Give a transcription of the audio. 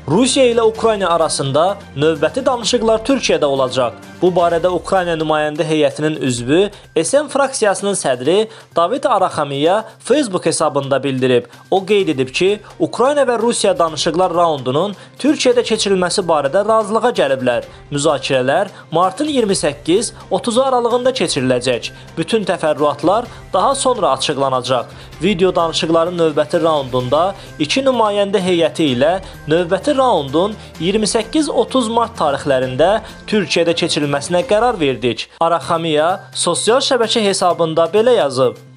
Rusiya ilə Ukrayna arasında növbəti danışıqlar Türkiyədə olacaq. Bu barədə Ukrayna nümayəndə heyətinin üzvü, SM fraksiyasının sədri David Araxamiya Facebook hesabında bildirib. O qeyd edib ki, Ukrayna və Rusiya danışıqlar raundunun Türkiyədə keçirilməsi barədə razılığa gəliblər. Müzakirələr martın 28-30 aralığında keçiriləcək. Bütün təfərrüatlar daha sonra açıqlanacaq. Video danışıqların növbəti raundunda iki nümayəndə heyəti ilə növbəti raundun 28-30 mart tarixlərində Türkiyədə keçirilməsinə qərar verdik. Araxamiya sosial şəbəkə hesabında belə yazıb.